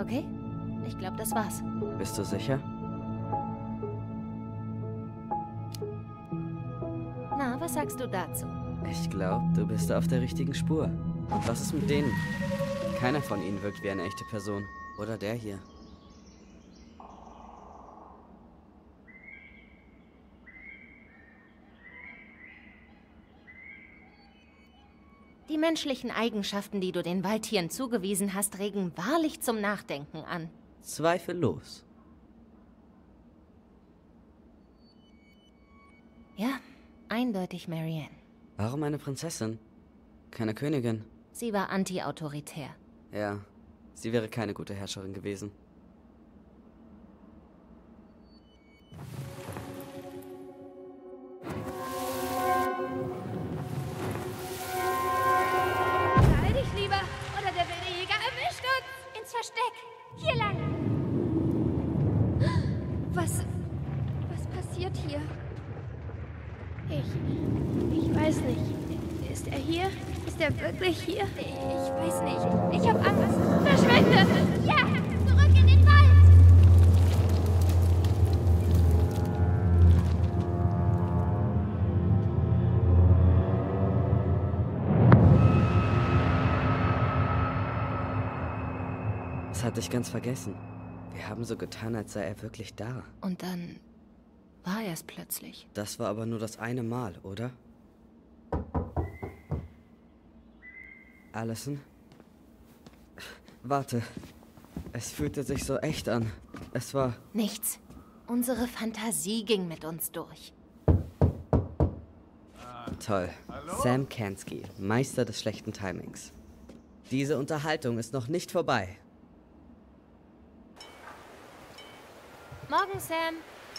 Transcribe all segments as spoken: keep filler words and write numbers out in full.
Okay, ich glaube, das war's. Bist du sicher? Na, was sagst du dazu? Ich glaube, du bist auf der richtigen Spur. Und was ist mit denen? Keiner von ihnen wirkt wie eine echte Person. Oder der hier. Die menschlichen Eigenschaften, die du den Waldtieren zugewiesen hast, regen wahrlich zum Nachdenken an. Zweifellos. Ja, eindeutig Marianne. Warum eine Prinzessin? Keine Königin. Sie war anti-autoritär. Ja, sie wäre keine gute Herrscherin gewesen. Beeil dich lieber, oder der wilde Jäger erwischt uns! Ins Versteck! Hier lang! Was... was passiert hier? Ich... ich weiß nicht. Ist er hier? Ist er wirklich hier? Ich weiß nicht. Ich hab Angst. Verschwinde! Ja! Zurück in den Wald! Das hatte ich ganz vergessen. Wir haben so getan, als sei er wirklich da. Und dann war er es plötzlich. Das war aber nur das eine Mal, oder? Allison? Warte. Es fühlte sich so echt an. Es war... Nichts. Unsere Fantasie ging mit uns durch. Toll. Sam Kansky, Meister des schlechten Timings. Diese Unterhaltung ist noch nicht vorbei. Morgen, Sam.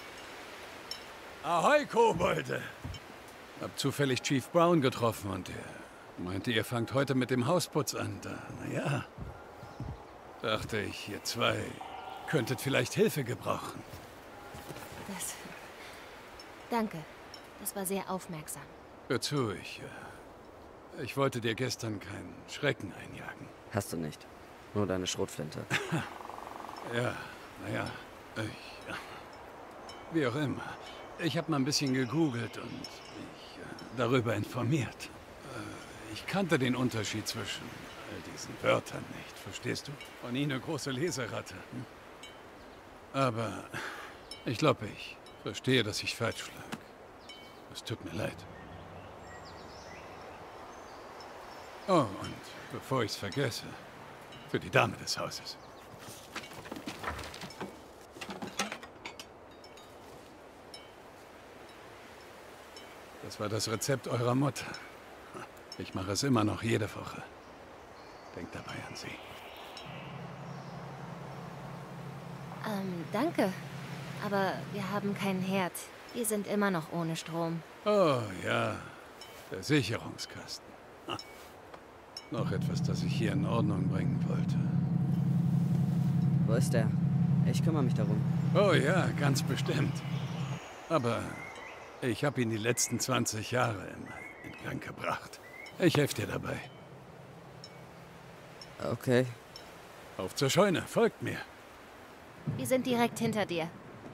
Ahoi, Kobolde! Hab zufällig Chief Brown getroffen und er meinte, ihr fangt heute mit dem Hausputz an. Da, naja, dachte ich, ihr zwei könntet vielleicht Hilfe gebrauchen. Das... Danke. Das war sehr aufmerksam. Hör zu, ich... Äh, ich wollte dir gestern keinen Schrecken einjagen. Hast du nicht. Nur deine Schrotflinte. Ja, naja, ich... Wie auch immer. Ich habe mal ein bisschen gegoogelt und mich äh, darüber informiert. Äh, ich kannte den Unterschied zwischen all diesen Wörtern nicht, verstehst du? Von Ihnen eine große Leseratte. Hm? Aber ich glaube, ich verstehe, dass ich falsch lag. Es tut mir leid. Oh, und bevor ich es vergesse, für die Dame des Hauses. Das war das Rezept eurer Mutter. Ich mache es immer noch jede Woche. Denkt dabei an sie. Ähm, danke. Aber wir haben keinen Herd. Wir sind immer noch ohne Strom. Oh ja, der Sicherungskasten. Ha. Noch etwas, das ich hier in Ordnung bringen wollte. Wo ist der? Ich kümmere mich darum. Oh ja, ganz bestimmt. Aber ich habe ihn die letzten zwanzig Jahre immer in Gang gebracht. Ich helfe dir dabei. Okay. Auf zur Scheune, folgt mir. Wir sind direkt hinter dir.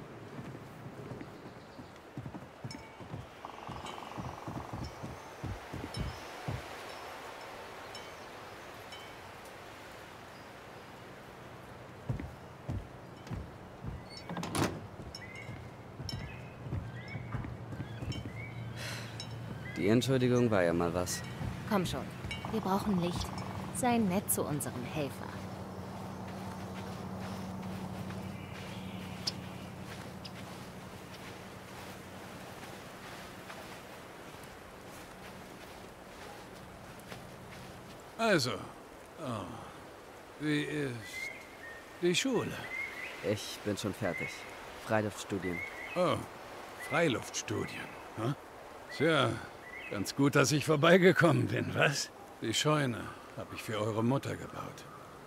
Die Entschuldigung war ja mal was. Komm schon. Wir brauchen Licht. Sei nett zu unserem Helfer. Also, oh, wie ist die Schule? Ich bin schon fertig. Freiluftstudien. Oh, Freiluftstudien. Hm? Tja, ganz gut, dass ich vorbeigekommen bin, was? Die Scheune habe ich für eure Mutter gebaut.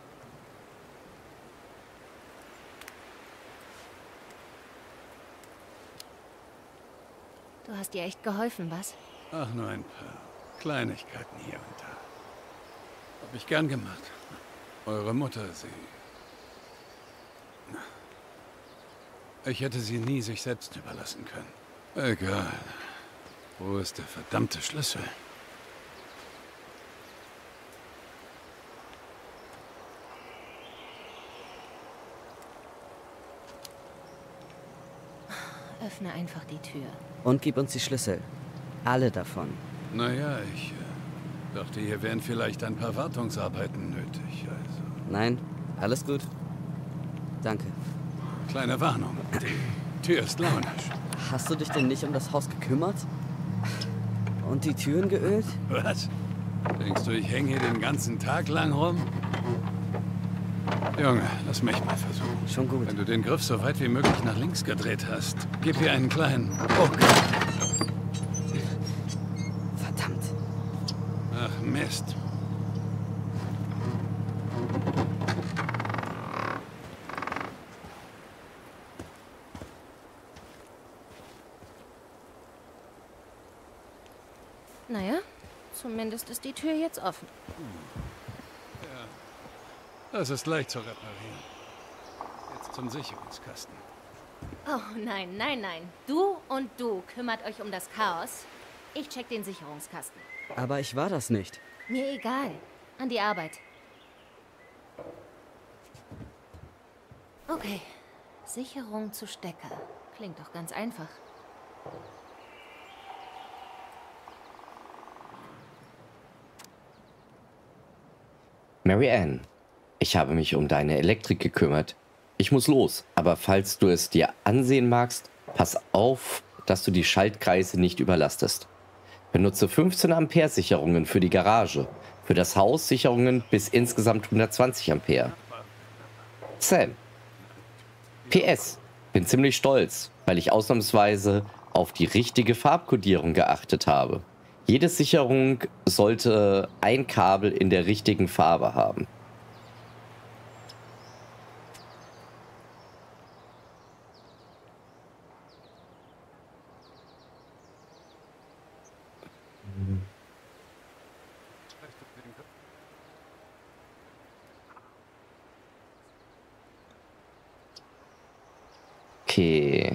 Du hast dir echt geholfen, was? Ach, nur ein paar Kleinigkeiten hier und da. Hab ich gern gemacht. Eure Mutter, sie Ich hätte sie nie sich selbst überlassen können. Egal. Wo ist der verdammte Schlüssel? Öffne einfach die Tür. Und gib uns die Schlüssel. Alle davon. Naja, ich äh, dachte, hier wären vielleicht ein paar Wartungsarbeiten nötig. Also. Nein, alles gut. Danke. Kleine Warnung. Die Tür ist launisch. Hast du dich denn nicht um das Haus gekümmert? Und die Türen geölt? Was? Denkst du, ich hänge hier den ganzen Tag lang rum? Junge, lass mich mal versuchen. Schon gut. Wenn du den Griff so weit wie möglich nach links gedreht hast, gib hier einen kleinen Ruck. Verdammt. Ach, Mist. Naja, zumindest ist die Tür jetzt offen. Das ist leicht zu reparieren. Jetzt zum Sicherungskasten. Oh nein, nein, nein. Du und du kümmert euch um das Chaos. Ich check den Sicherungskasten. Aber ich war das nicht. Mir egal. An die Arbeit. Okay. Sicherung zu Stecker. Klingt doch ganz einfach. Mary Ann, ich habe mich um deine Elektrik gekümmert. Ich muss los, aber falls du es dir ansehen magst, pass auf, dass du die Schaltkreise nicht überlastest. Benutze fünfzehn Ampere Sicherungen für die Garage, für das Haus Sicherungen bis insgesamt hundertzwanzig Ampere. Sam. P S. Bin ziemlich stolz, weil ich ausnahmsweise auf die richtige Farbkodierung geachtet habe. Jede Sicherung sollte ein Kabel in der richtigen Farbe haben. Okay.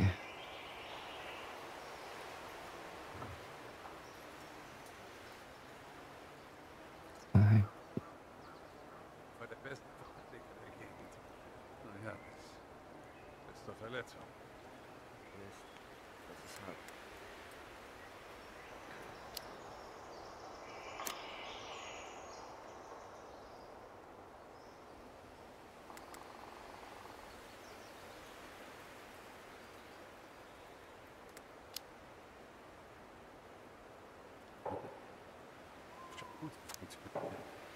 War der beste Verteidiger der Gegend. Naja, bis, bis zur Verletzung. Das ist hart. Gut, funktioniert.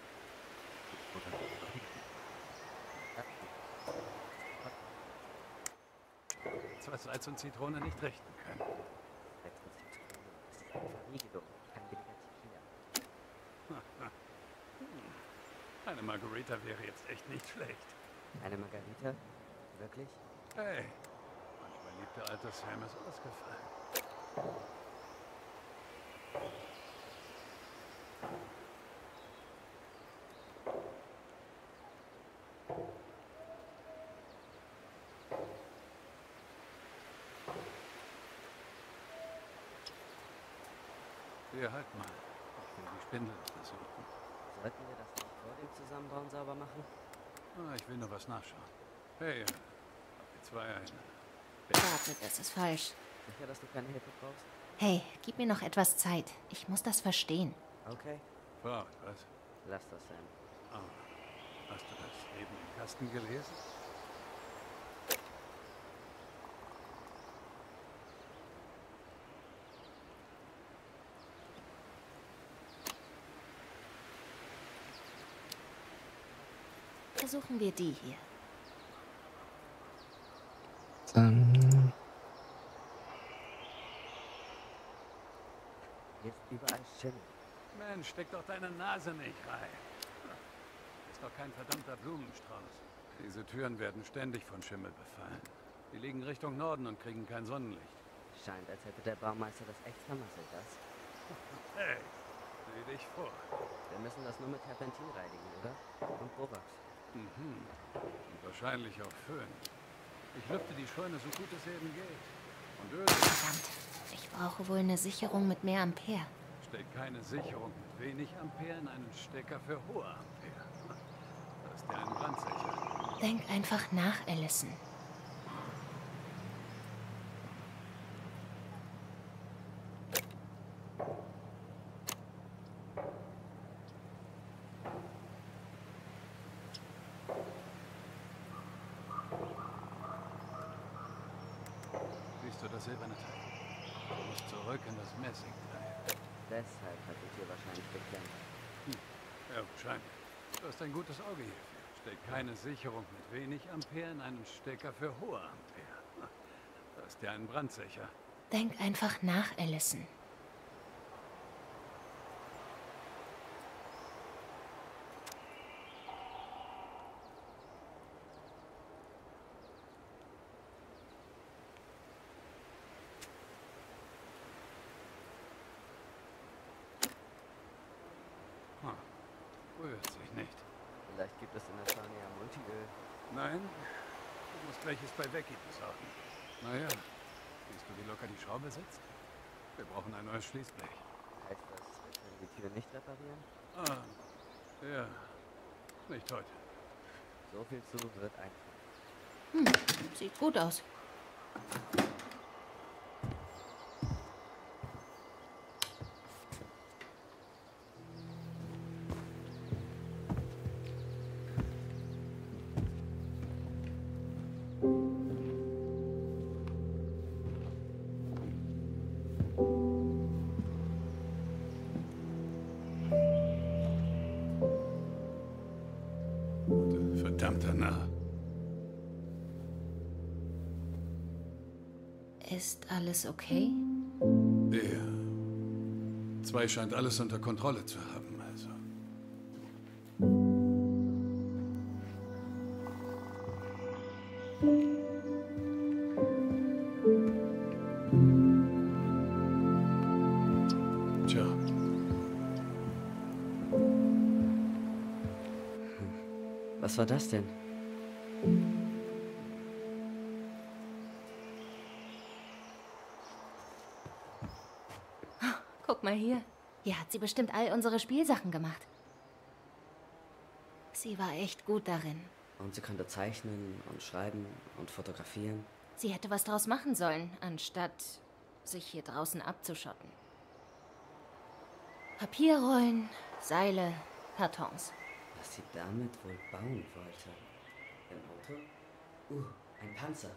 Zwar Salz und Zitrone nicht richten können. Eine Margarita wäre jetzt echt nicht schlecht. Eine Margarita? Wirklich? Hey, manchmal liebt der alte Sam es ausgefallen. Hier, halt mal. Ich will die Spindel untersuchen. Sollten wir das nicht vor dem Zusammenbauen sauber machen? Ah, ich will nur was nachschauen. Hey, äh, auf die zwei ein. Warte, das ist falsch. Sicher, dass du keine Hilfe brauchst? Hey, gib mir noch etwas Zeit. Ich muss das verstehen. Okay. Wow, was? Lass das sein. Ah, hast du das neben dem Kasten gelesen? Versuchen wir die hier. Dann Hier ist überall Schimmel. Mensch, steck doch deine Nase nicht rein. Ist doch kein verdammter Blumenstrauß. Diese Türen werden ständig von Schimmel befallen. Die liegen Richtung Norden und kriegen kein Sonnenlicht. Scheint, als hätte der Baumeister das echt vermasselt, das. Hey, sieh dich vor. Wir müssen das nur mit Terpentin reinigen, oder? Und Borax. Mhm. Und wahrscheinlich auch Föhn. Ich lüfte die Scheune so gut es eben geht. Und Öl Verdammt, ich brauche wohl eine Sicherung mit mehr Ampere. steckt keine Sicherung mit wenig Ampere in einen Stecker für hohe Ampere. Da ist ja ein Brandsicher. Denk einfach nach, Allison. Siehst du das silberne Teil? Du musst zurück in das Messingteil. Deshalb hat es hier wahrscheinlich geklemmt. Ja, wahrscheinlich. Du hast ein gutes Auge hierfür. Steckt keine Sicherung mit wenig Ampere in einen Stecker für hohe Ampere. Da ist ja ein Brandsicher. Denk einfach nach, Allison. Rührt sich nicht. Vielleicht gibt es in der Scharnier Multiöl. Nein, du musst welches bei Becky besorgen. Naja, siehst du, wie locker die Schraube sitzt? Wir brauchen ein neues Schließblech. Heißt das, wir können die Tür nicht reparieren? Ah, ja, nicht heute. So viel zu wird einfach. Hm, sieht gut aus. Verdammter Narr. Ist alles okay? Ja. Zwei scheint alles unter Kontrolle zu haben, also. Tja. Was war das denn? Guck mal hier. Hier hat sie bestimmt all unsere Spielsachen gemacht. Sie war echt gut darin. Und sie konnte zeichnen und schreiben und fotografieren. Sie hätte was draus machen sollen, anstatt sich hier draußen abzuschotten. Papierrollen, Seile, Kartons. Was sie damit wohl bauen wollte. Ein Auto? Uh, ein Panzer.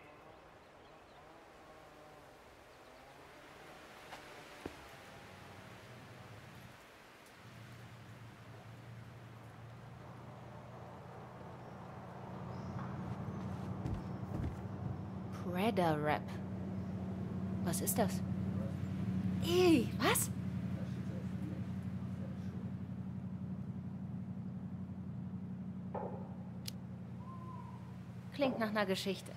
Predator Rap. Was ist das? Ey, was? Klingt nach einer Geschichte.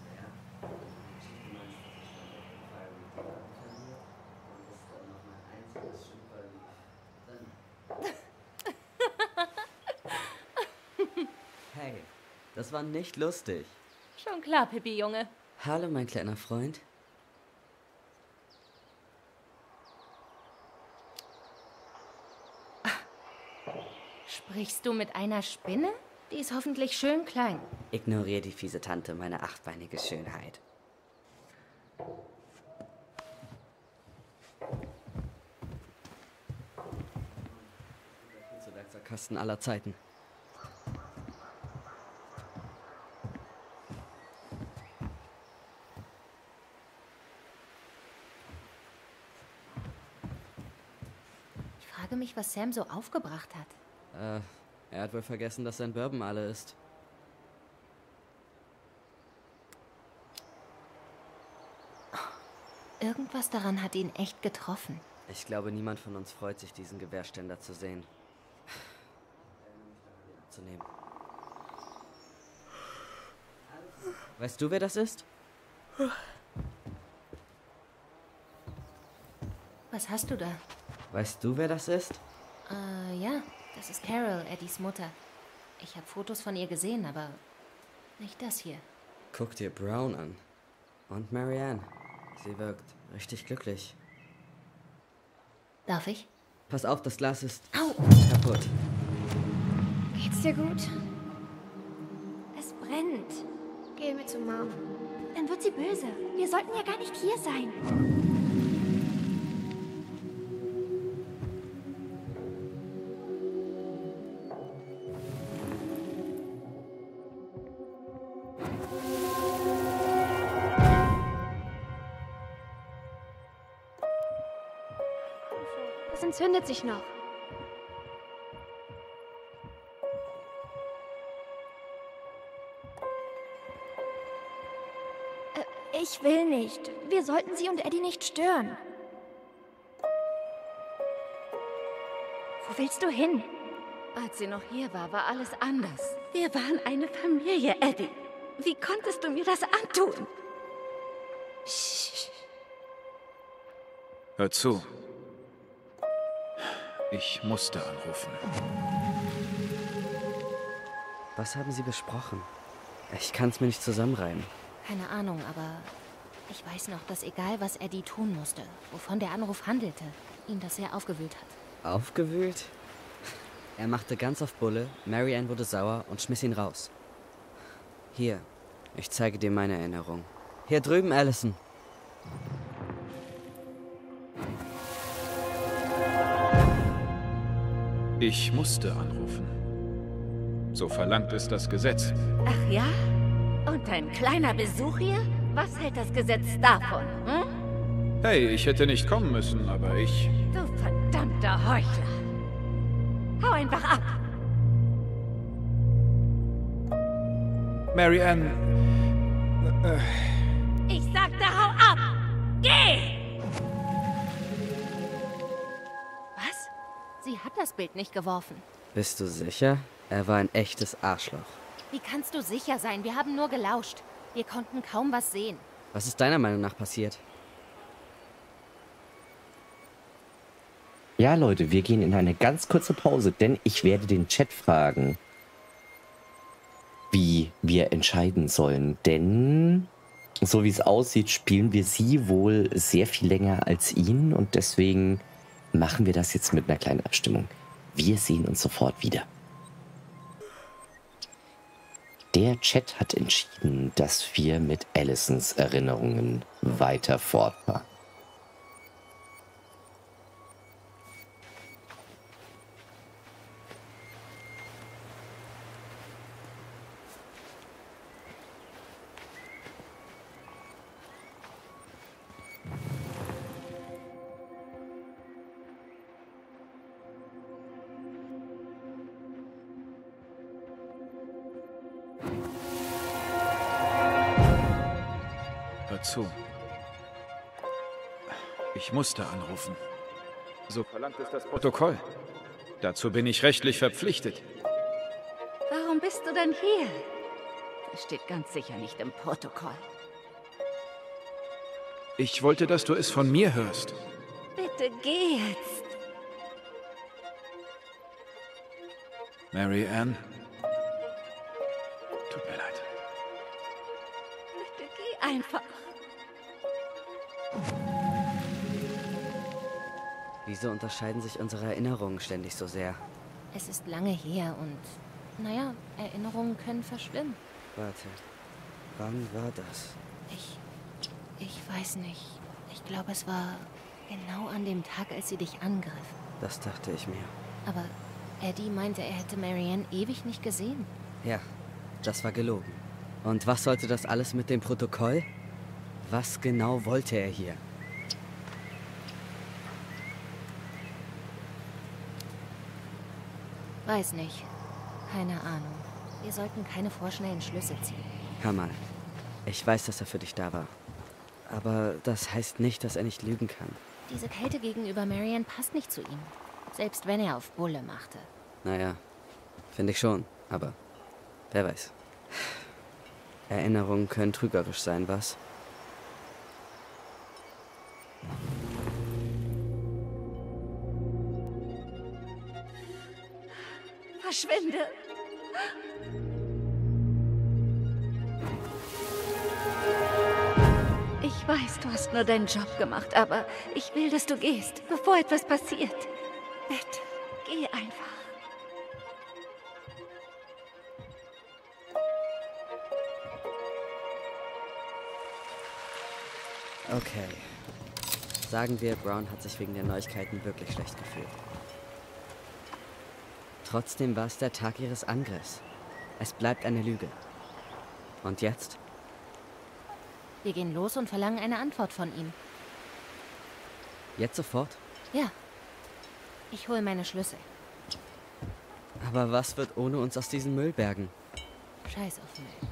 Hey, das war nicht lustig. Schon klar, Pippi, Junge. Hallo, mein kleiner Freund. Sprichst du mit einer Spinne? Die ist hoffentlich schön klein. Ignoriere die fiese Tante, meine achtbeinige Schönheit. Der Werkzeugkasten aller Zeiten. Ich frage mich, was Sam so aufgebracht hat. Äh, er hat wohl vergessen, dass sein Bourbon alle ist. Irgendwas daran hat ihn echt getroffen. Ich glaube, niemand von uns freut sich, diesen Gewehrständer zu sehen. Zu nehmen. Weißt du, wer das ist? Was hast du da? Weißt du, wer das ist? Äh, ja, das ist Carol, Eddies Mutter. Ich habe Fotos von ihr gesehen, aber nicht das hier. Guck dir Brown an. Und Marianne. Sie wirkt richtig glücklich. Darf ich? Pass auf, das Glas ist Au! kaputt. Geht's dir gut? Es brennt. Gehen wir zu Mom. Dann wird sie böse. Wir sollten ja gar nicht hier sein. Es entzündet sich noch. Ich will nicht. Wir sollten sie und Eddie nicht stören. Wo willst du hin? Als sie noch hier war, war alles anders. Wir waren eine Familie, Eddie. Wie konntest du mir das antun? Sch Hör zu. Ich musste anrufen. Was haben Sie besprochen? Ich kann's mir nicht zusammenreimen. Keine Ahnung, aber ich weiß noch, dass egal, was Eddie tun musste, wovon der Anruf handelte, ihn das sehr aufgewühlt hat. Aufgewühlt? Er machte ganz auf Bulle, Marianne wurde sauer und schmiss ihn raus. Hier, ich zeige dir meine Erinnerung. Hier drüben, Allison. Ich musste anrufen. So verlangt es das Gesetz. Ach ja? Und ein kleiner Besuch hier? Was hält das Gesetz davon, hm? Hey, ich hätte nicht kommen müssen, aber ich... Du verdammter Heuchler. Hau einfach ab. Marianne... Äh, Ich sagte, hau ab! Geh! Was? Sie hat das Bild nicht geworfen. Bist du sicher? Er war ein echtes Arschloch. Wie kannst du sicher sein? Wir haben nur gelauscht. Wir konnten kaum was sehen. Was ist deiner Meinung nach passiert? Ja, Leute, wir gehen in eine ganz kurze Pause, denn ich werde den Chat fragen, wie wir entscheiden sollen. Denn, so wie es aussieht, spielen wir sie wohl sehr viel länger als ihn. Und deswegen machen wir das jetzt mit einer kleinen Abstimmung. Wir sehen uns sofort wieder. Der Chat hat entschieden, dass wir mit Allisons Erinnerungen weiter fortfahren. hör zu. Ich musste anrufen. So verlangt es das Protokoll. Dazu bin ich rechtlich verpflichtet. Warum bist du denn hier? Das steht ganz sicher nicht im Protokoll. Ich wollte, dass du es von mir hörst. Bitte geh jetzt. Marianne. Tut mir leid. Bitte geh einfach. Wieso unterscheiden sich unsere Erinnerungen ständig so sehr? Es ist lange her und, naja, Erinnerungen können verschwimmen. Warte, wann war das? Ich, ich weiß nicht. Ich glaube, es war genau an dem Tag, als sie dich angriff. Das dachte ich mir. Aber Eddie meinte, er hätte Marianne ewig nicht gesehen. Ja, das war gelogen. Und was sollte das alles mit dem Protokoll? Was genau wollte er hier? Weiß nicht. Keine Ahnung. Wir sollten keine vorschnellen Schlüsse ziehen. Hör mal, ich weiß, dass er für dich da war. Aber das heißt nicht, dass er nicht lügen kann. Diese Kälte gegenüber Marianne passt nicht zu ihm. Selbst wenn er auf Bulle machte. Naja, finde ich schon, aber wer weiß. Erinnerungen können trügerisch sein, was? Verschwinde. Ich weiß, du hast nur deinen Job gemacht, aber ich will, dass du gehst, bevor etwas passiert. Bitte, geh einfach. Okay. Sagen wir, Brown hat sich wegen der Neuigkeiten wirklich schlecht gefühlt. Trotzdem war es der Tag ihres Angriffs. Es bleibt eine Lüge. Und jetzt? Wir gehen los und verlangen eine Antwort von ihm. Jetzt sofort? Ja. Ich hole meine Schlüssel. Aber was wird ohne uns aus diesen Müllbergen? Scheiß auf Müll.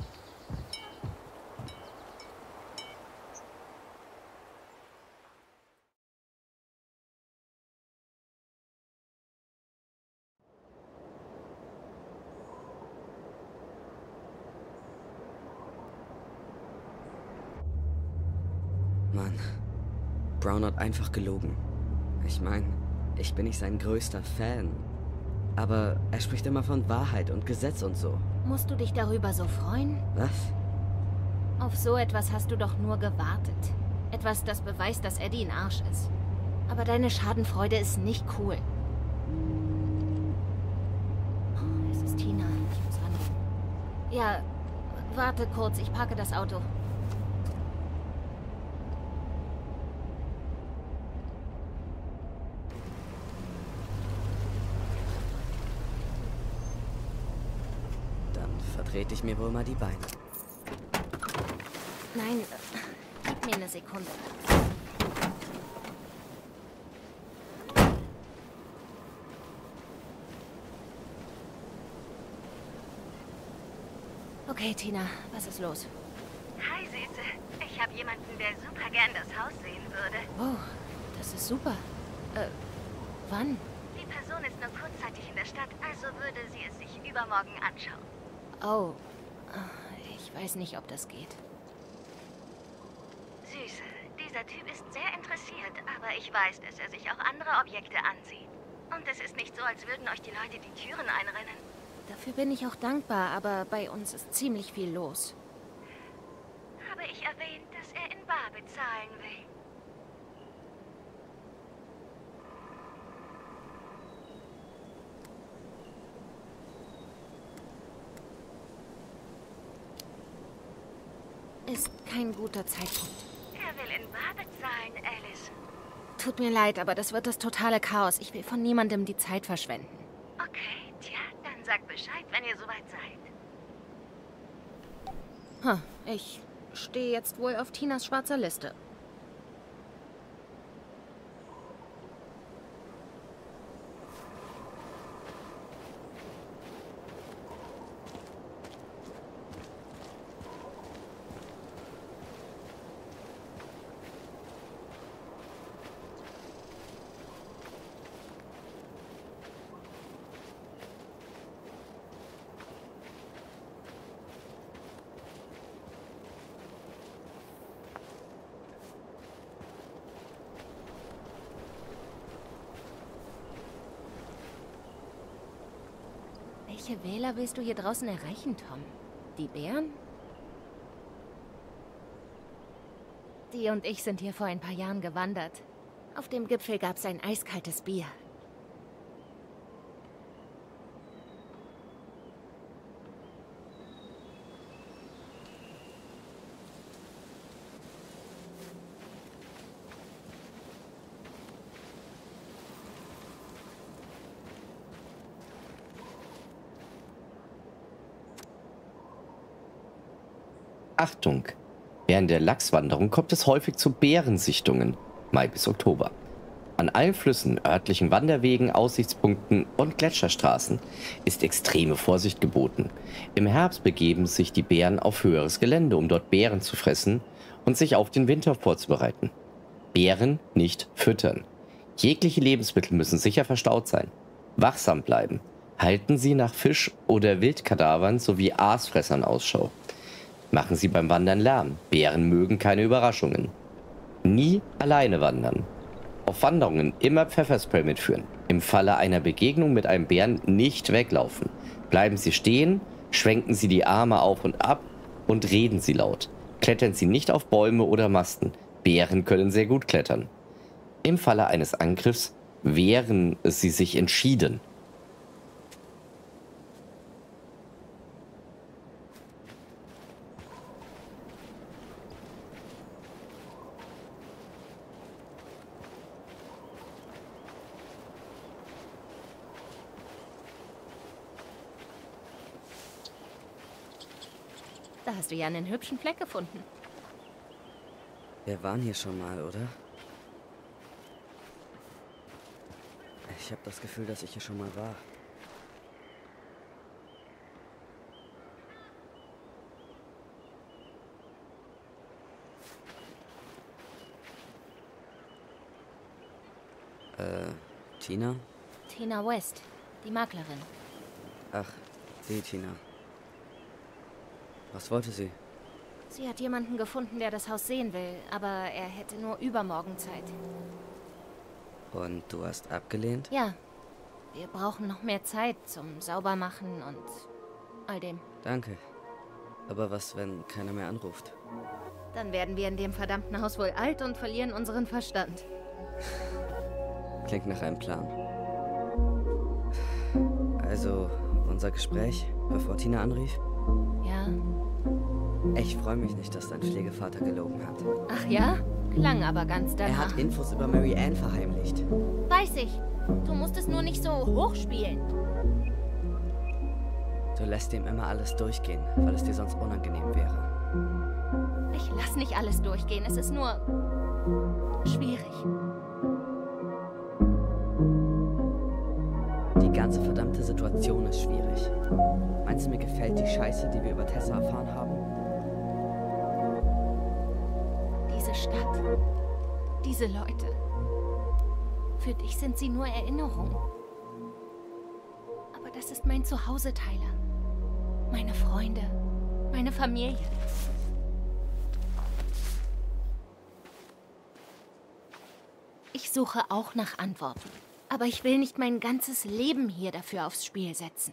Mann, Brown hat einfach gelogen. Ich meine, ich bin nicht sein größter Fan. Aber er spricht immer von Wahrheit und Gesetz und so. Musst du dich darüber so freuen? Was? Auf so etwas hast du doch nur gewartet. Etwas, das beweist, dass Eddie ein Arsch ist. Aber deine Schadenfreude ist nicht cool. Oh, es ist Tina. Ich muss rangehen. Ja, warte kurz. Ich parke das Auto. Trete ich mir wohl mal die Beine. Nein, gib mir eine Sekunde. Okay, Tina, was ist los? Hi, Süße. Ich habe jemanden, der super gern das Haus sehen würde. Oh, das ist super. Äh, wann? Die Person ist nur kurzzeitig in der Stadt, also würde sie es sich übermorgen anschauen. Oh, ich weiß nicht, ob das geht. Süße, dieser Typ ist sehr interessiert, aber ich weiß, dass er sich auch andere Objekte ansieht. Und es ist nicht so, als würden euch die Leute die Türen einrennen. Dafür bin ich auch dankbar, aber bei uns ist ziemlich viel los. Habe ich erwähnt, dass er in bar bezahlen will? Ist kein guter Zeitpunkt. Er will in bar bezahlen, Alice. Tut mir leid, aber das wird das totale Chaos. Ich will von niemandem die Zeit verschwenden. Okay, tja, dann sag Bescheid, wenn ihr soweit seid. Hm, ich stehe jetzt wohl auf Tinas schwarzer Liste. Welche Wähler willst du hier draußen erreichen, Tom? Die Bären? Die und ich sind hier vor ein paar Jahren gewandert. Auf dem Gipfel gab es ein eiskaltes Bier. Achtung! Während der Lachswanderung kommt es häufig zu Bärensichtungen, Mai bis Oktober. An allen Flüssen, örtlichen Wanderwegen, Aussichtspunkten und Gletscherstraßen ist extreme Vorsicht geboten. Im Herbst begeben sich die Bären auf höheres Gelände, um dort Beeren zu fressen und sich auf den Winter vorzubereiten. Bären nicht füttern. Jegliche Lebensmittel müssen sicher verstaut sein. Wachsam bleiben. Halten Sie nach Fisch- oder Wildkadavern sowie Aasfressern Ausschau. Machen Sie beim Wandern Lärm. Bären mögen keine Überraschungen. Nie alleine wandern. Auf Wanderungen immer Pfefferspray mitführen. Im Falle einer Begegnung mit einem Bären nicht weglaufen. Bleiben Sie stehen, schwenken Sie die Arme auf und ab und reden Sie laut. klettern sie nicht auf Bäume oder Masten. Bären können sehr gut klettern. Im Falle eines Angriffs wehren sie sich entschieden. Da hast du ja einen hübschen Fleck gefunden. Wir waren hier schon mal, oder? Ich habe das Gefühl, dass ich hier schon mal war. Äh, Tina? Tina West, die Maklerin. Ach, die Tina. Was wollte sie? Sie hat jemanden gefunden, der das Haus sehen will, aber er hätte nur übermorgen Zeit. Und du hast abgelehnt? Ja, wir brauchen noch mehr Zeit zum Saubermachen und all dem. Danke. Aber was, wenn keiner mehr anruft? Dann werden wir in dem verdammten Haus wohl alt und verlieren unseren Verstand. Klingt nach einem Plan. Also, unser Gespräch, bevor Tina anrief? Ja. Ich freue mich nicht, dass dein Pflegevater gelogen hat. Ach ja? Klang aber ganz danach. Er hat Infos über Mary Ann verheimlicht. Weiß ich. Du musst es nur nicht so hochspielen. Du lässt ihm immer alles durchgehen, weil es dir sonst unangenehm wäre. Ich lass nicht alles durchgehen. Es ist nur schwierig. Die ganze verdammte Situation ist schwierig. Meinst du, mir gefällt die Scheiße, die wir über Tessa erfahren haben? Diese Stadt, diese Leute. Für dich sind sie nur Erinnerungen. Aber das ist mein Zuhause, Tyler. Meine Freunde, meine Familie. Ich suche auch nach Antworten. Aber ich will nicht mein ganzes Leben hier dafür aufs Spiel setzen.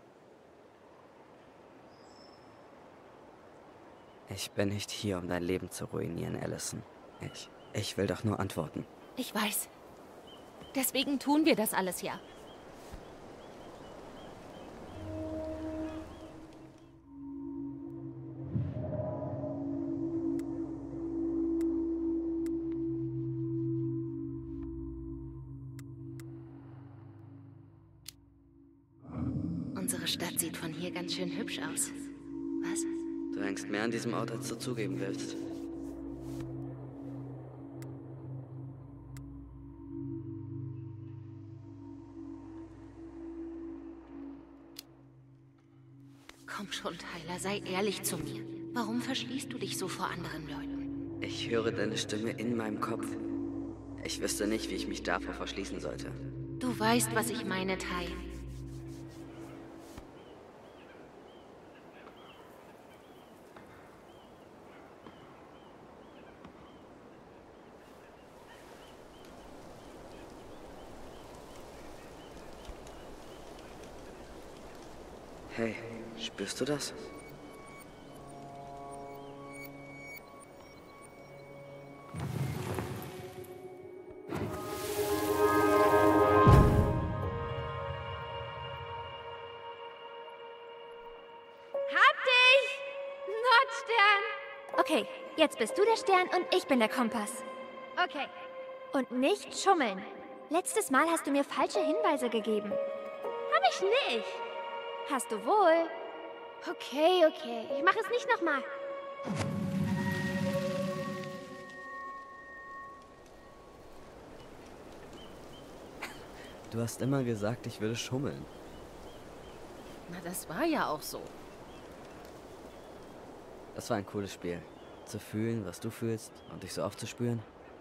Ich bin nicht hier, um dein Leben zu ruinieren, Allison. Ich, ich will doch nur antworten. Ich weiß. Deswegen tun wir das alles ja. Unsere Stadt sieht von hier ganz schön hübsch aus. Was? Du hängst mehr an diesem Ort, als du zugeben willst. Komm schon, Tyler, sei ehrlich zu mir. Warum verschließt du dich so vor anderen Leuten? Ich höre deine Stimme in meinem Kopf. Ich wüsste nicht, wie ich mich davor verschließen sollte. Du weißt, was ich meine, Ty. Hey, spürst du das? Okay, jetzt bist du der Stern und ich bin der Kompass. Okay. Und nicht schummeln. Letztes Mal hast du mir falsche Hinweise gegeben. Hab ich nicht. Hast du wohl. Okay, okay. Ich mache es nicht nochmal. Du hast immer gesagt, ich würde schummeln. Na, das war ja auch so. Das war ein cooles Spiel. Zu fühlen, was du fühlst und dich so aufzuspüren.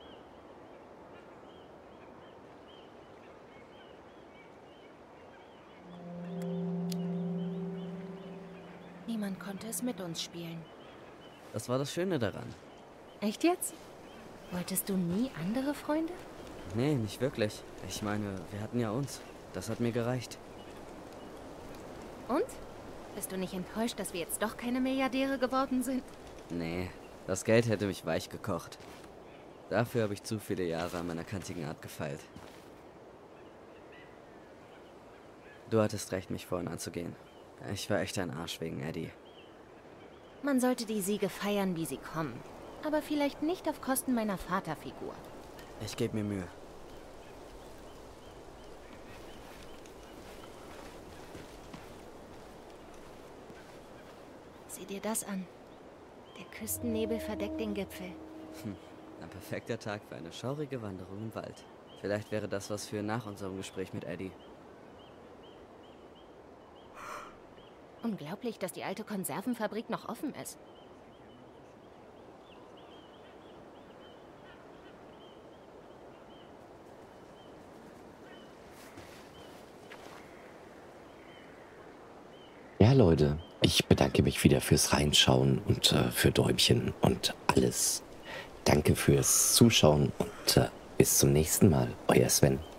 Niemand konnte es mit uns spielen. Das war das Schöne daran. Echt jetzt? Wolltest du nie andere Freunde? Nee, nicht wirklich. Ich meine, wir hatten ja uns. Das hat mir gereicht. Und? Bist du nicht enttäuscht, dass wir jetzt doch keine Milliardäre geworden sind? Nee, Das Geld hätte mich weich gekocht. Dafür habe ich zu viele Jahre an meiner kantigen Art gefeilt. Du hattest recht, mich vorhin anzugehen. Ich war echt ein Arsch wegen Eddie. Man sollte die Siege feiern, wie sie kommen. Aber vielleicht nicht auf Kosten meiner Vaterfigur. Ich gebe mir Mühe. Sieh dir das an. Der Küstennebel verdeckt den Gipfel. Hm, ein perfekter Tag für eine schaurige Wanderung im Wald. Vielleicht wäre das was für nach unserem Gespräch mit Eddie. Unglaublich, dass die alte Konservenfabrik noch offen ist. Ja, Leute, ich bedanke mich wieder fürs Reinschauen und äh, für Däumchen und alles. Danke fürs Zuschauen und äh, bis zum nächsten Mal. Euer Sven.